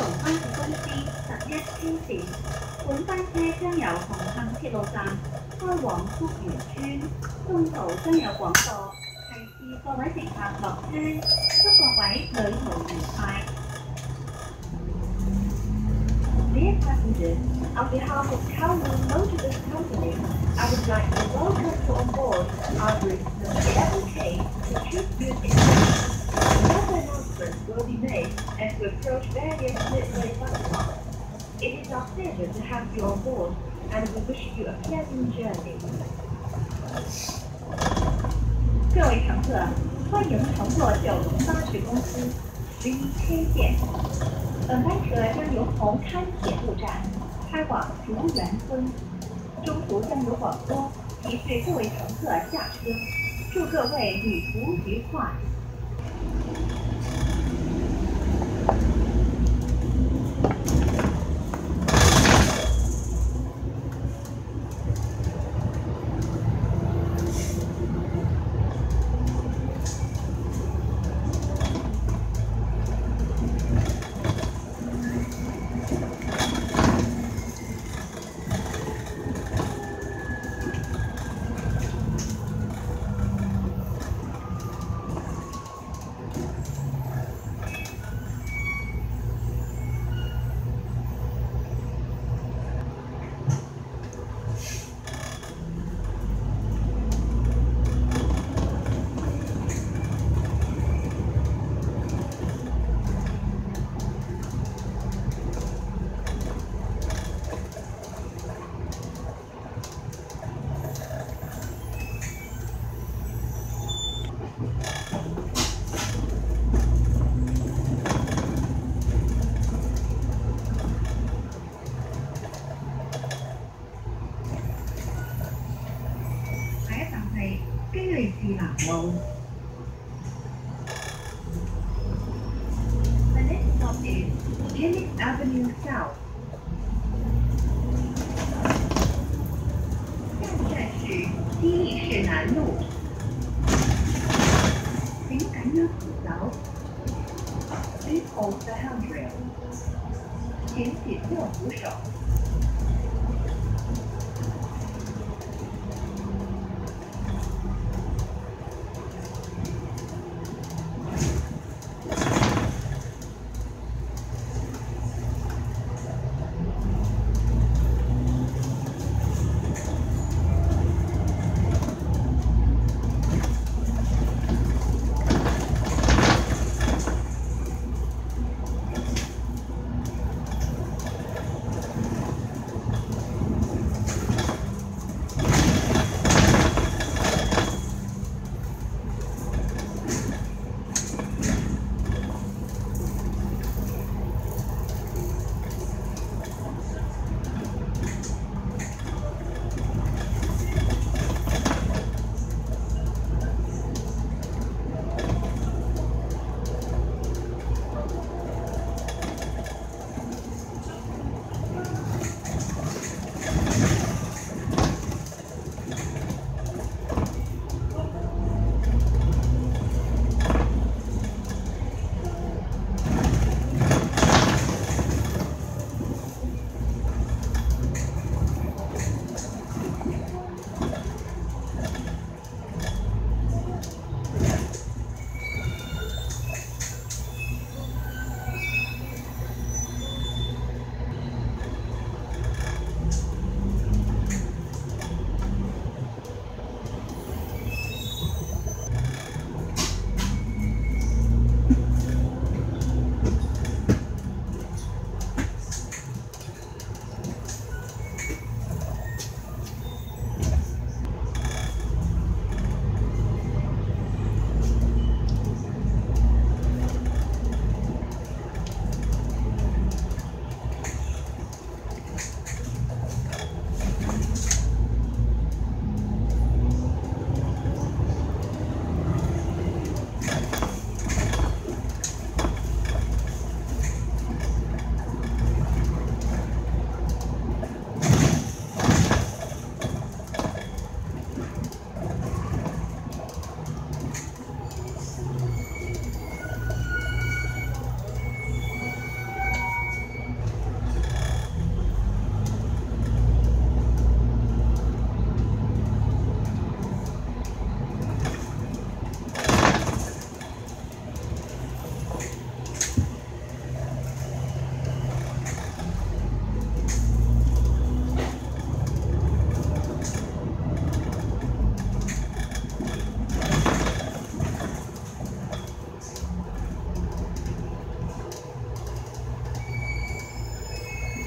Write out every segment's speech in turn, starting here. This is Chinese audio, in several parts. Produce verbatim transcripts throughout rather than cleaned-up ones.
巴士公司十一超線，本班車將由紅磡鐵路站開往福元村，中途將有廣播提示各位乘客落車，祝各位旅途愉快。Dear passengers, on behalf of Kowloon Motor Bus Company, I would like to welcome you on board our route number eleven K to Troop Music Station. Another announcement will be made as we approach various midway bus stops. It is our pleasure to have you on board, and we wish you a pleasant journey. 各位乘客，欢迎乘坐九龙巴士公司十一 K 线。本班车将由红磡铁路站开往竹园村，中途将有广播提示各位乘客下车，祝各位旅途愉快。The next stop is Jennings Avenue South. 下一站是基利士南路，请赶紧扶手。Please hold the handrail. 请紧握扶手。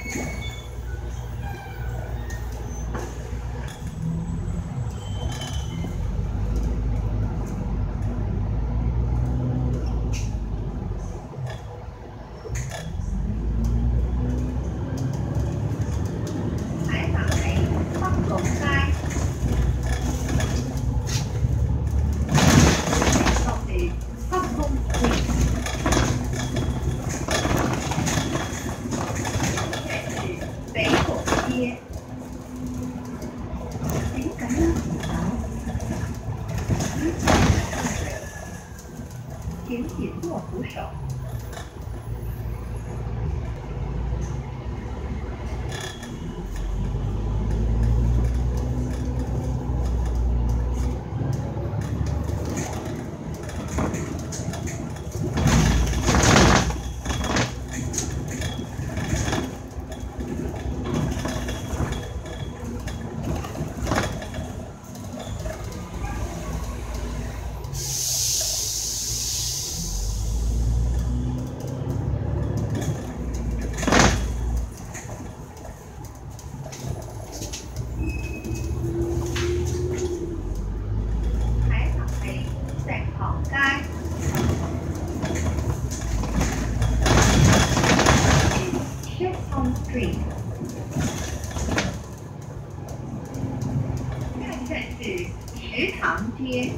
请紧握扶手。Street， 看看是食堂街，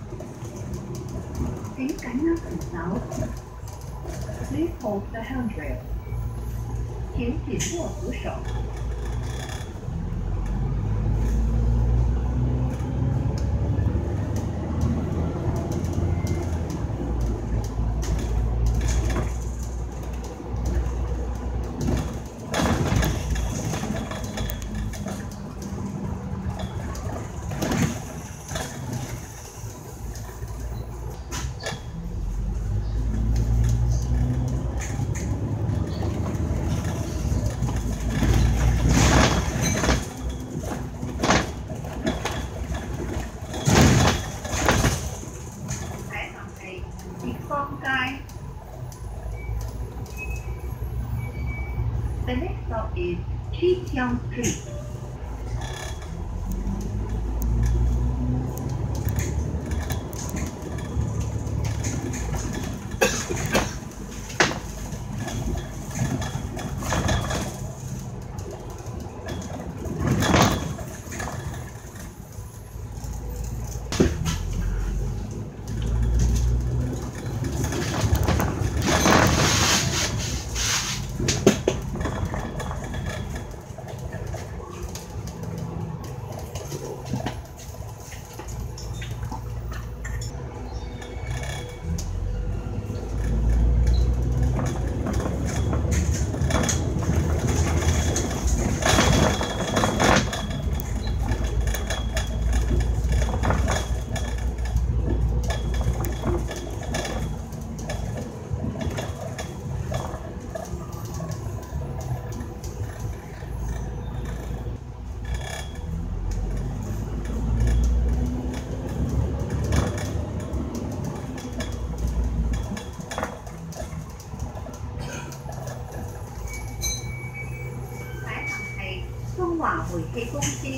请緊握扶手。Please hold the handrail， 請緊握扶手。The next stop is Chikiang Street. 中華煤氣公司。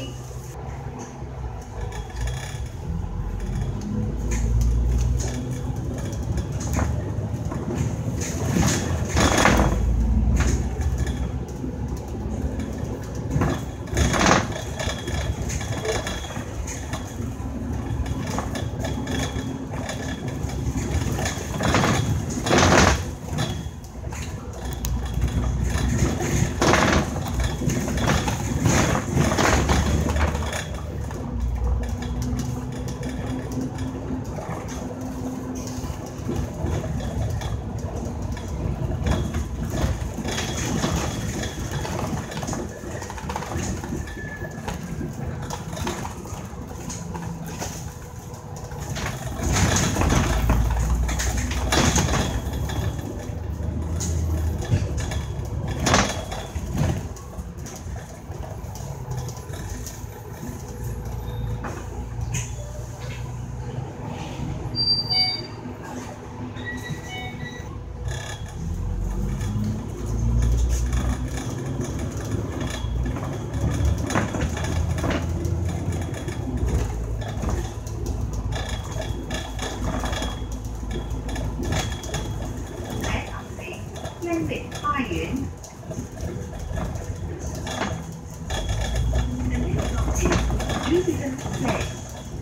云。The next stop is Jupiter Place。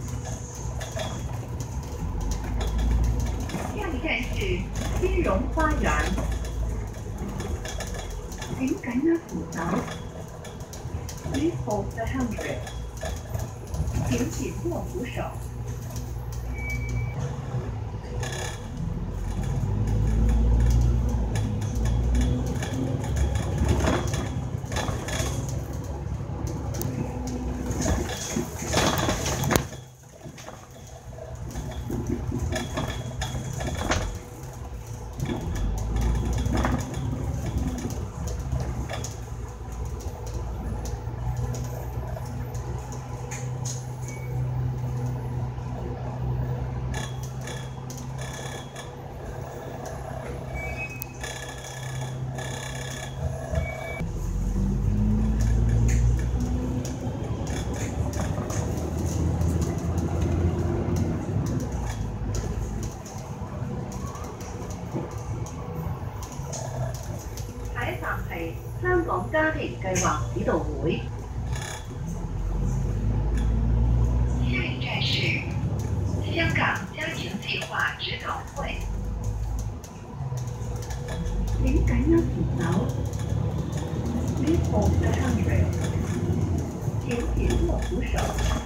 下一站是金融花园。请緊握扶手。Please hold the handrail。请紧握扶手。下一站係香港家庭計劃指導會。下一站是香港家庭計劃指導會。請緊握扶手。Please hold the handrail。請緊握扶手。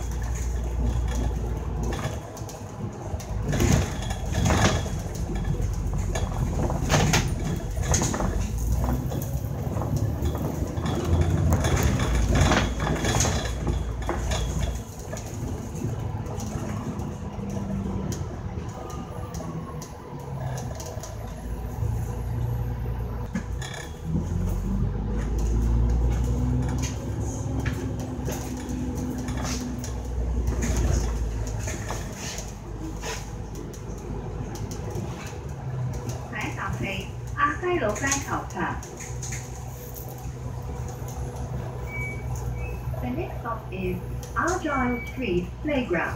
係亞皆老街球場。The next stop is Argyle Street Playground。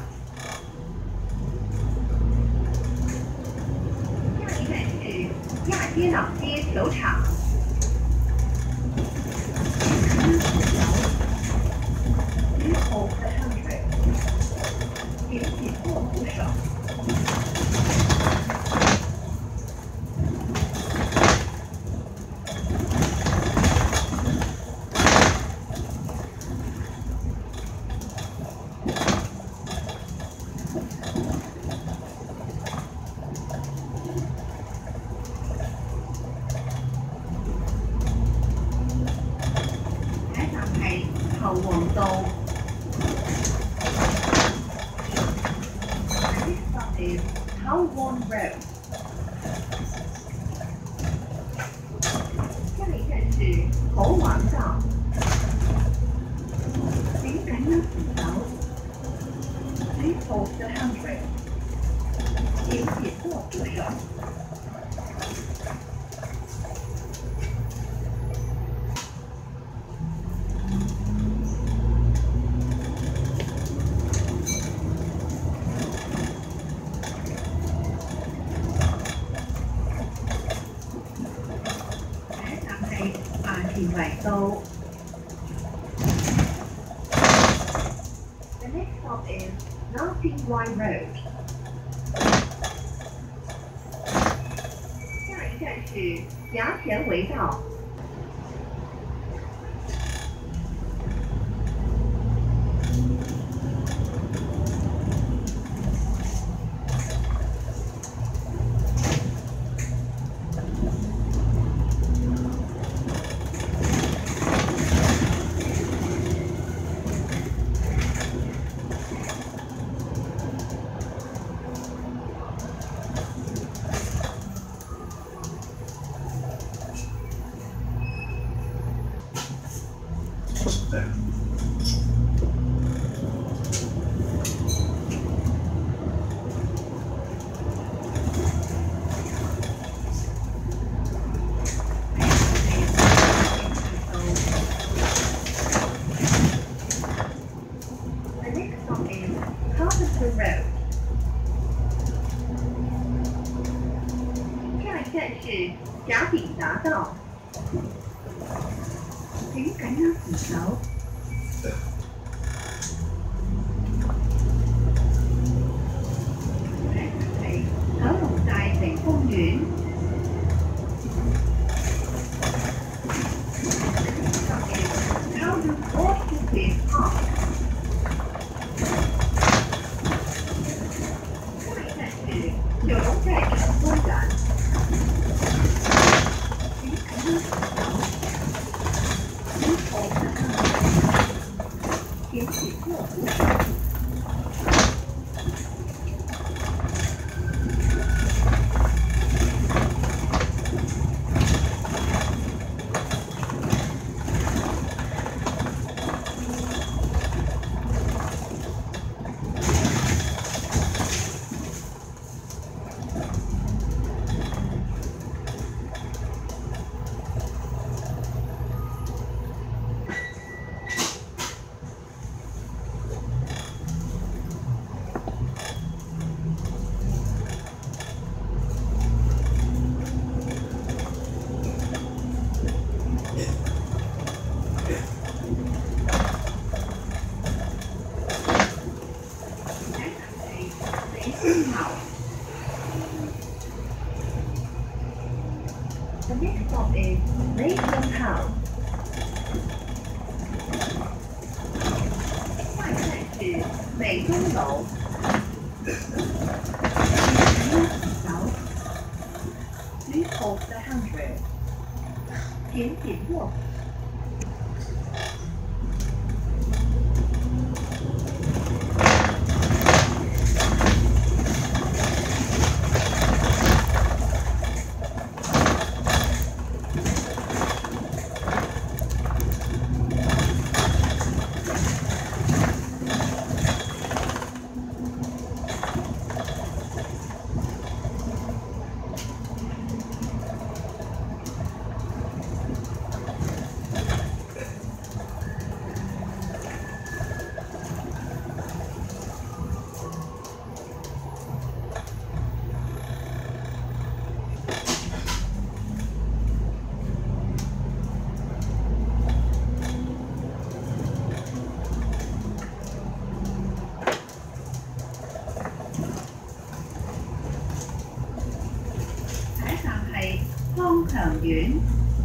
下一站是亚皆老街球場。Please hold the handrail。请紧握扶手。球王道。This stop is Town Road。下一站是猴王道。请緊握扶手。Please hold the handrail。請緊握扶手。田圍道。The next stop is Martin White Road。下一站是衙前圍道。Carpenter Road。下一站是甲丙达道。 子桥。九龍大城公園。Kowloon Orchard Park。下一站是九龍寨城公園。前起过湖水。The next stop is Mayfield House。下一站是美东楼。Please hold the handrail。请紧握。康強苑。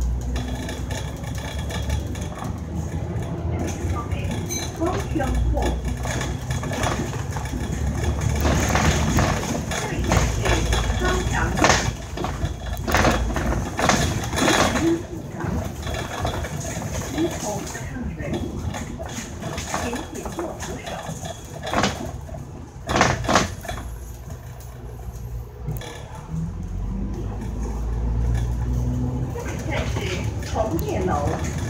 康強鋪。下一站是康強苑。五條。一頭的汗水，請緊握扶手。红叶楼。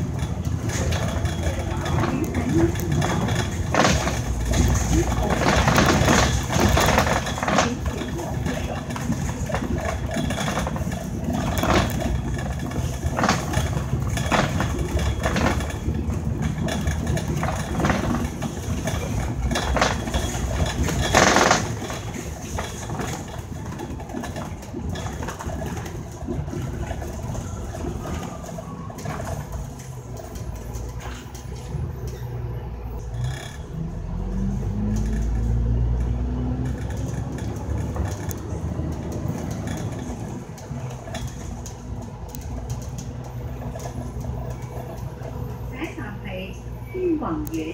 云南一子桥。一头。请紧握扶手。天宏苑。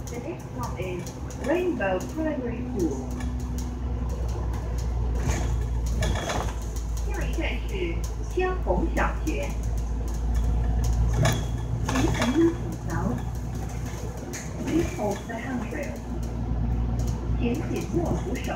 The next stop is Rainbow Primary School. 下一站是千红小学。请乘搭铁桥。Please hold the handrail. 请紧握扶手。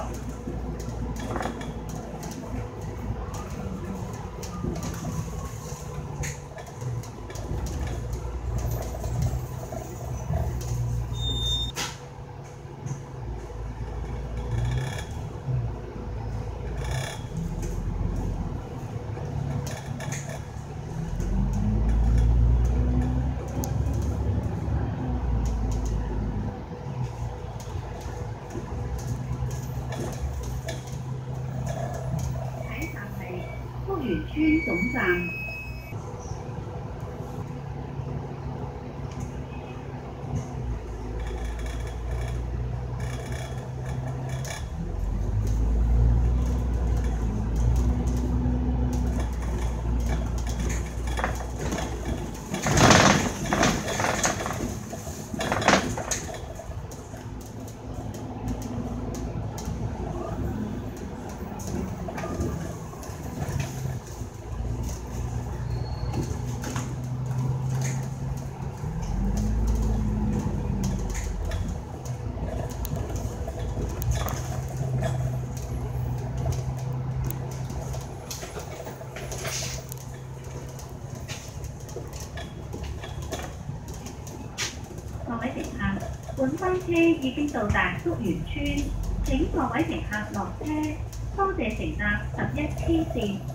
福源村總站。各位乘客，本班車已經到達福源村，請各位乘客落車，多謝乘搭十一 K 線。